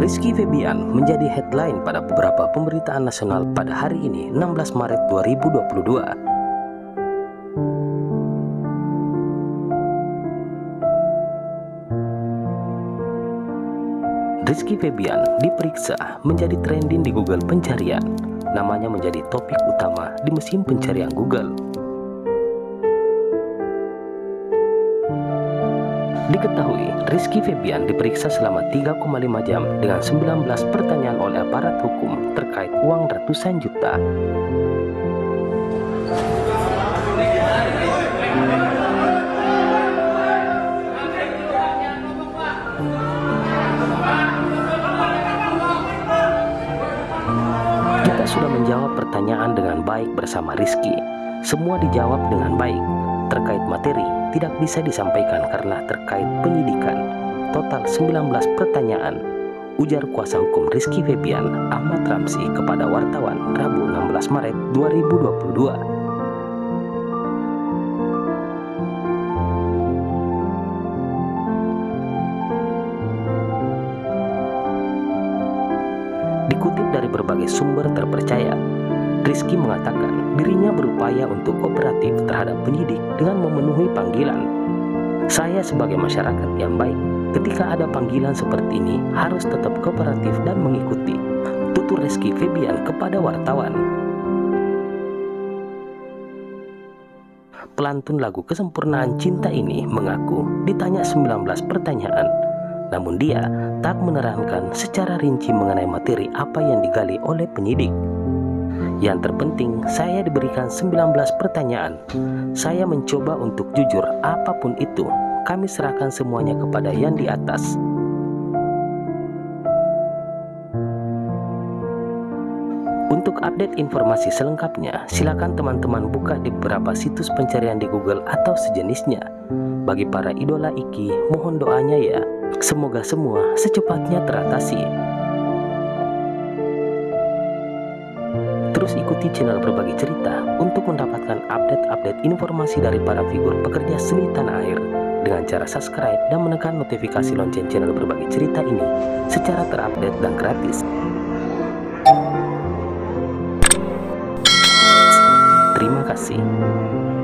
Rizky Febian menjadi headline pada beberapa pemberitaan nasional pada hari ini, 16 Maret 2022. Rizky Febian diperiksa menjadi trending di Google pencarian. Namanya menjadi topik utama di mesin pencarian Google. Diketahui, Rizky Febian diperiksa selama 3,5 jam dengan 19 pertanyaan oleh aparat hukum terkait uang ratusan juta. Kita sudah menjawab pertanyaan dengan baik bersama Rizky. Semua dijawab dengan baik. Terkait materi tidak bisa disampaikan karena terkait penyidikan. Total 19 pertanyaan, ujar kuasa hukum Rizky Febian Ahmad Ramsi kepada wartawan Rabu 16 Maret 2022. Dikutip dari berbagai sumber terpercaya, Rizky mengatakan dirinya berupaya untuk kooperatif terhadap penyidik dengan memenuhi panggilan. Saya sebagai masyarakat yang baik, ketika ada panggilan seperti ini harus tetap kooperatif dan mengikuti, tutur Rizky Febian kepada wartawan. Pelantun lagu Kesempurnaan Cinta ini mengaku ditanya 19 pertanyaan, namun dia tak menerangkan secara rinci mengenai materi apa yang digali oleh penyidik. Yang terpenting, saya diberikan 19 pertanyaan. Saya mencoba untuk jujur apapun itu. Kami serahkan semuanya kepada yang di atas. Untuk update informasi selengkapnya, silakan teman-teman buka di beberapa situs pencarian di Google atau sejenisnya. Bagi para idola Iki, mohon doanya ya. Semoga semua secepatnya teratasi. Terus ikuti channel Berbagi Cerita untuk mendapatkan update-update informasi dari para figur pekerja seni tanah air dengan cara subscribe dan menekan notifikasi lonceng channel Berbagi Cerita ini secara terupdate dan gratis. Terima kasih.